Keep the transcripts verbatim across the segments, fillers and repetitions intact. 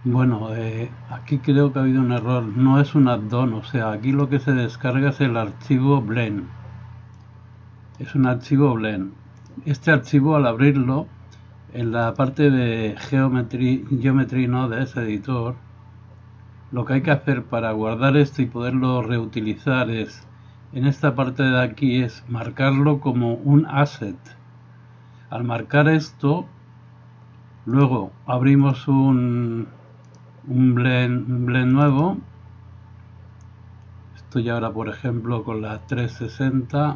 Bueno, eh, aquí creo que ha habido un error. No es un add-on, o sea, aquí lo que se descarga es el archivo blend. Es un archivo blend. Este archivo, al abrirlo, en la parte de Geometry, Geometry Nodes Editor, lo que hay que hacer para guardar esto y poderlo reutilizar es, en esta parte de aquí, es marcarlo como un asset. Al marcar esto, luego abrimos un, un blend, un blend nuevo. Estoy ahora, por ejemplo, con la trescientos sesenta.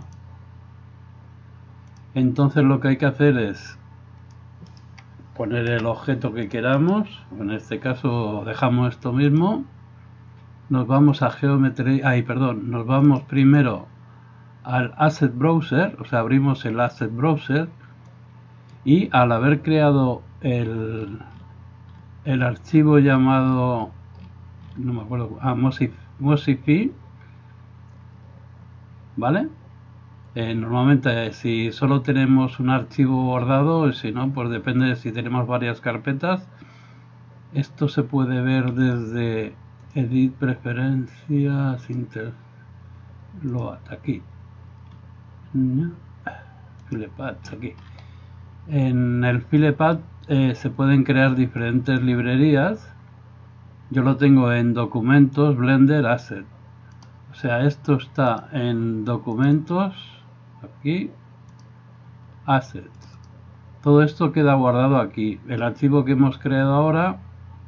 Entonces lo que hay que hacer es poner el objeto que queramos. En este caso dejamos esto mismo. Nos vamos a Geometry, ay, perdón, nos vamos primero al Asset Browser, o sea, abrimos el Asset Browser y al haber creado el, el archivo llamado, no me acuerdo, ah, Mosify, ¿vale? Eh, normalmente si solo tenemos un archivo guardado, si no, pues depende de si tenemos varias carpetas. Esto se puede ver desde Edit, Preferencias, Inter, Load, aquí. FilePad, aquí. En el FilePad eh, se pueden crear diferentes librerías. Yo lo tengo en Documentos, Blender, Asset. O sea, esto está en Documentos, aquí, Assets. Todo esto queda guardado aquí. El archivo que hemos creado ahora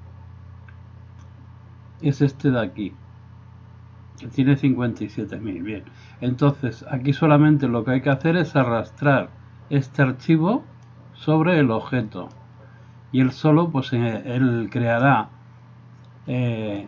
es este de aquí, que tiene cincuenta y siete mil. Bien, entonces aquí solamente lo que hay que hacer es arrastrar este archivo sobre el objeto y él solo, pues eh, él creará eh,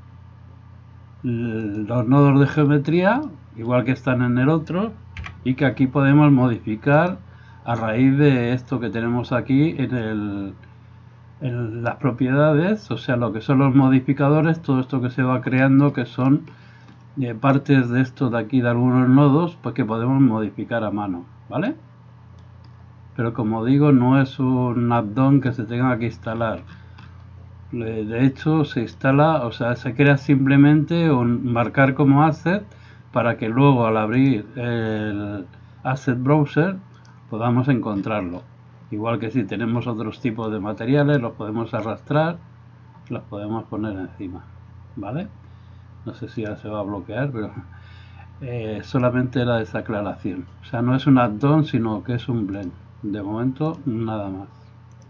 los nodos de geometría igual que están en el otro y que aquí podemos modificar a raíz de esto que tenemos aquí en, el, en las propiedades, o sea, lo que son los modificadores, todo esto que se va creando, que son eh, partes de esto de aquí, de algunos nodos, pues que podemos modificar a mano, ¿vale? Pero como digo, no es un add-on que se tenga que instalar. De hecho, se instala, o sea, se crea simplemente un marcar como asset para que luego al abrir el Asset Browser podamos encontrarlo. Igual que si tenemos otros tipos de materiales, los podemos arrastrar, los podemos poner encima, ¿vale? No sé si ya se va a bloquear, pero eh, solamente era esa aclaración. O sea, no es un add-on, sino que es un blend. De momento, nada más.